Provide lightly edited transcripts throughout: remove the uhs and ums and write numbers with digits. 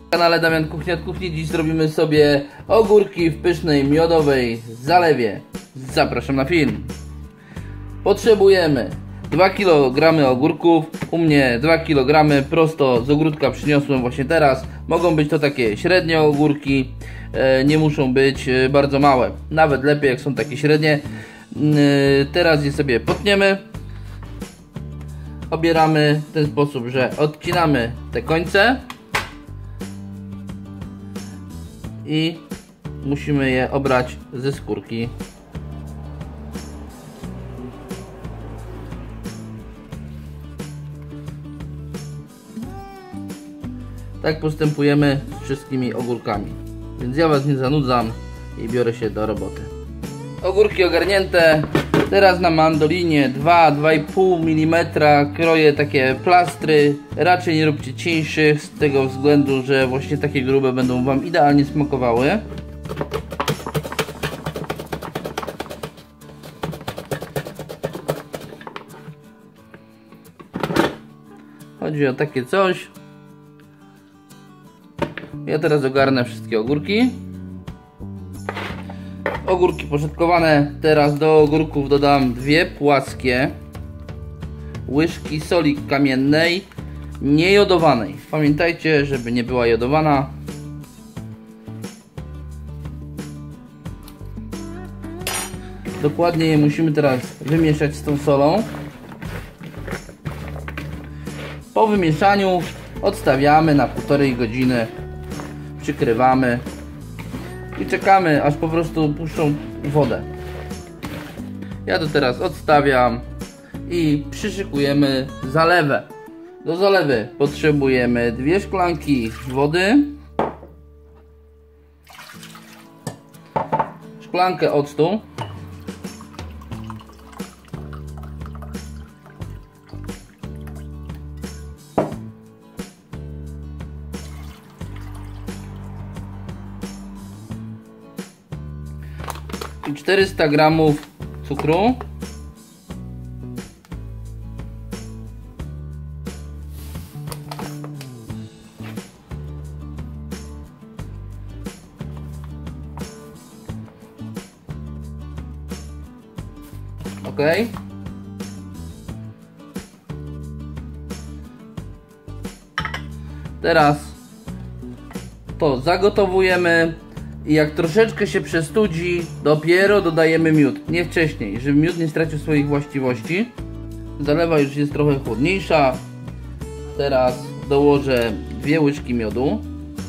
W kanale Damian Kuchnia od Kuchni. Dziś zrobimy sobie ogórki w pysznej miodowej zalewie. Zapraszam na film. Potrzebujemy 2 kg ogórków. U mnie 2 kg prosto z ogródka przyniosłem właśnie teraz. Mogą być to takie średnie ogórki, nie muszą być bardzo małe. Nawet lepiej jak są takie średnie. Teraz je sobie potniemy. Obieramy w ten sposób, że odcinamy te końce i musimy je obrać ze skórki. Tak postępujemy z wszystkimi ogórkami. Więc ja Was nie zanudzam i biorę się do roboty. Ogórki ogarnięte. Teraz na mandolinie 2-2,5 mm kroję takie plastry. Raczej nie róbcie cieńszych z tego względu, że właśnie takie grube będą Wam idealnie smakowały. Chodzi o takie coś. Ja teraz ogarnę wszystkie ogórki. Ogórki poszatkowane. Teraz do ogórków dodam 2 płaskie łyżki soli kamiennej, niejodowanej. Pamiętajcie, żeby nie była jodowana. Dokładnie je musimy teraz wymieszać z tą solą. Po wymieszaniu odstawiamy na 1,5 godziny. Przykrywamy i czekamy, aż po prostu puszczą wodę. Ja to teraz odstawiam i przyszykujemy zalewę. Do zalewy potrzebujemy 2 szklanki wody, szklankę octu, i 400 g cukru, ok. Teraz to zagotowujemy. I jak troszeczkę się przestudzi, dopiero dodajemy miód. Nie wcześniej, żeby miód nie stracił swoich właściwości. Zalewa już jest trochę chłodniejsza. Teraz dołożę 2 łyżki miodu.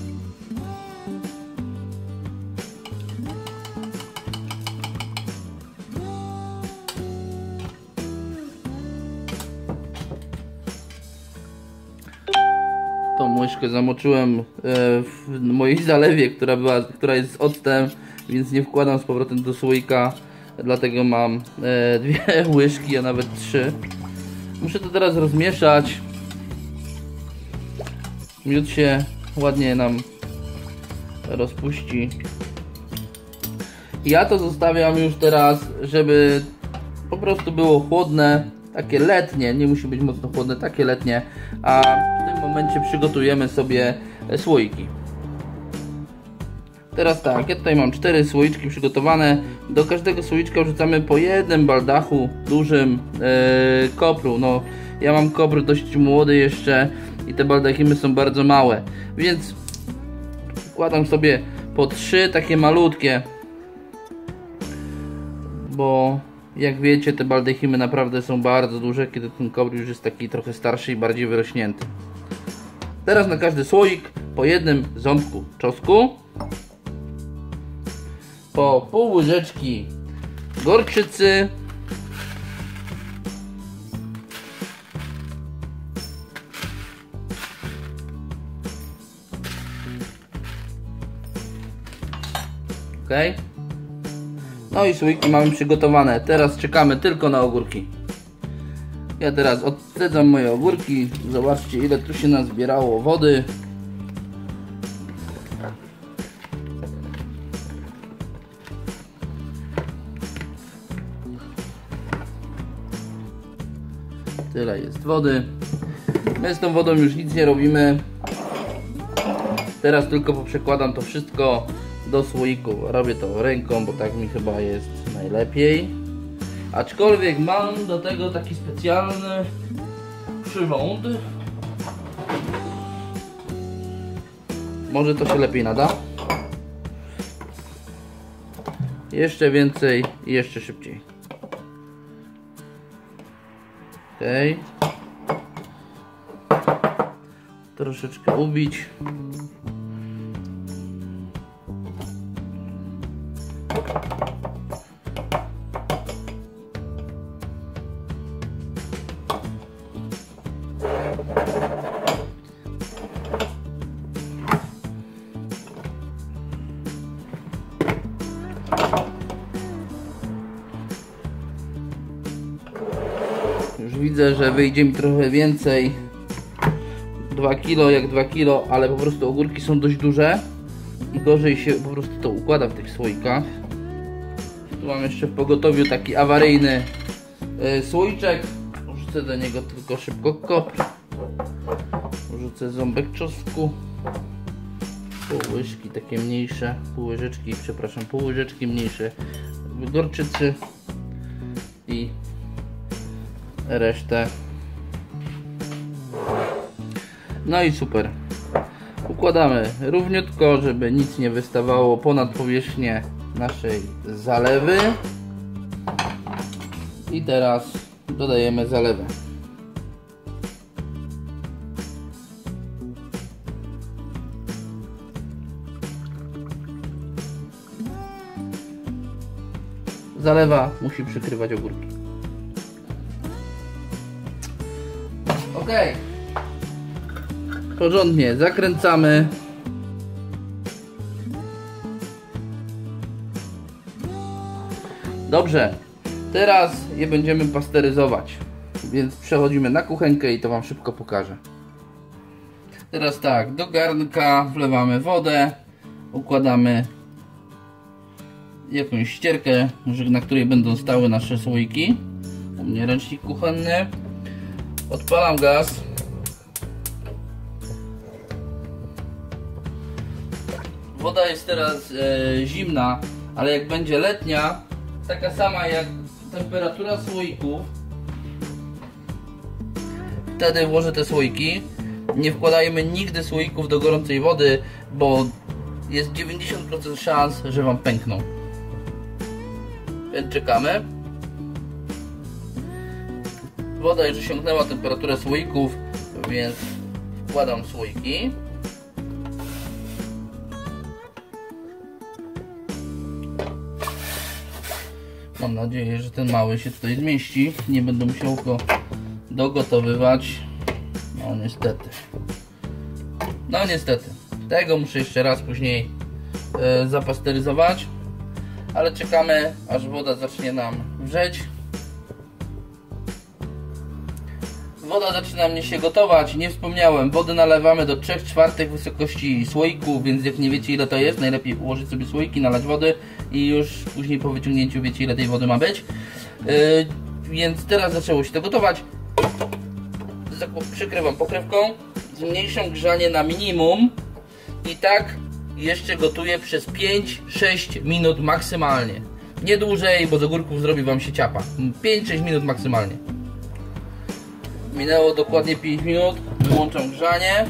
Tą łyżkę zamoczyłem w mojej zalewie, która jest z octem, więc nie wkładam z powrotem do słoika, dlatego mam 2 łyżki, a nawet 3. Muszę to teraz rozmieszać. Miód się ładnie nam rozpuści. Ja to zostawiam już teraz, żeby po prostu było chłodne, takie letnie, nie musi być mocno chłodne, takie letnie, a w tym momencie przygotujemy sobie słoiki. Teraz tak, ja tutaj mam 4 słoiczki przygotowane. Do każdego słoiczka wrzucamy po jednym baldachu dużym kopru. No, ja mam kopr dość młody jeszcze i te baldachimy są bardzo małe, więc wkładam sobie po 3 takie malutkie, bo jak wiecie, te baldachimy naprawdę są bardzo duże, kiedy ten kopr już jest taki trochę starszy i bardziej wyrośnięty. Teraz na każdy słoik po jednym ząbku czosnku, po pół łyżeczki gorczycy, ok. No i słoiki mamy przygotowane. Teraz czekamy tylko na ogórki. Ja teraz odcedzam moje ogórki. Zobaczcie, ile tu się nazbierało wody. Tyle jest wody. My z tą wodą już nic nie robimy. Teraz tylko poprzekładam to wszystko do słoików. Robię to ręką, bo tak mi chyba jest najlepiej. Aczkolwiek mam do tego taki specjalny przyrząd. Może to się lepiej nada. Jeszcze więcej i jeszcze szybciej. Ok. Troszeczkę ubić. Już widzę, że wyjdzie mi trochę więcej. 2 kg jak 2 kg, ale po prostu ogórki są dość duże. Gorzej się po prostu to układa w tych słoikach. Tu mam jeszcze w pogotowiu taki awaryjny słoiczek. Wrzucę do niego tylko szybko kopr. Wrzucę ząbek czosnku. Pół łyżki takie mniejsze. Pół łyżeczki, przepraszam, pół łyżeczki mniejsze gorczycy. I resztę. No i super. Układamy równiutko, żeby nic nie wystawało ponad powierzchnię naszej zalewy. I teraz dodajemy zalewę. Zalewa musi przykrywać ogórki. Ok. Porządnie zakręcamy. Dobrze. Teraz je będziemy pasteryzować. Więc przechodzimy na kuchenkę i to wam szybko pokażę. Teraz tak, do garnka wlewamy wodę. Układamy jakąś ścierkę, na której będą stały nasze słoiki. U mnie ręcznik kuchenny. Odpalam gaz. Woda jest teraz zimna, ale jak będzie letnia, taka sama jak temperatura słoików, wtedy włożę te słoiki. Nie wkładajmy nigdy słoików do gorącej wody, bo jest 90% szans, że wam pękną. Więc czekamy. Woda już osiągnęła temperaturę słoików, więc wkładam słoiki. Mam nadzieję, że ten mały się tutaj zmieści. Nie będę musiał go dogotowywać. No niestety. No niestety. Tego muszę jeszcze raz później zapasteryzować. Ale czekamy, aż woda zacznie nam wrzeć. Woda zaczyna mnie się gotować. Nie wspomniałem, wodę nalewamy do 3/4 wysokości słoiku, więc jak nie wiecie ile to jest, najlepiej ułożyć sobie słoiki, nalać wody i już później po wyciągnięciu wiecie ile tej wody ma być. Więc teraz zaczęło się to gotować. Przykrywam pokrywką, zmniejszam grzanie na minimum i tak jeszcze gotuję przez 5-6 minut maksymalnie. Nie dłużej, bo z ogórków zrobi wam się ciapa. 5-6 minut maksymalnie. Minęło dokładnie 5 minut. Wyłączam grzanie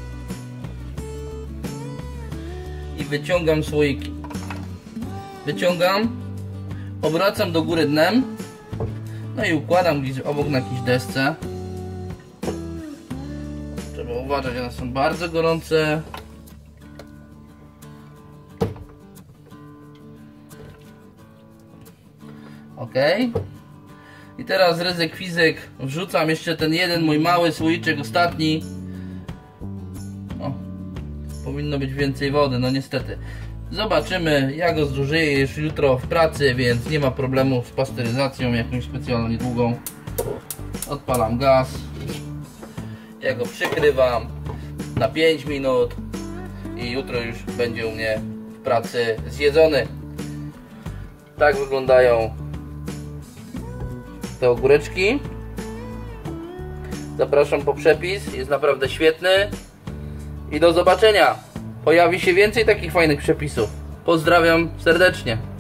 i wyciągam słoiki. Wyciągam, obracam do góry dnem, no i układam gdzieś obok na jakiejś desce. Trzeba uważać, one są bardzo gorące. Ok. I teraz ryzyk fizyk, wrzucam jeszcze ten jeden mój mały słoiczek ostatni. O, powinno być więcej wody, no niestety. Zobaczymy, ja go zużyję już jutro w pracy, więc nie ma problemu z pasteryzacją jakąś specjalnie długą. Odpalam gaz. Ja go przykrywam na 5 minut i jutro już będzie u mnie w pracy zjedzony. Tak wyglądają te ogóreczki. Zapraszam po przepis, jest naprawdę świetny i do zobaczenia. pojawi się więcej takich fajnych przepisów. Pozdrawiam serdecznie.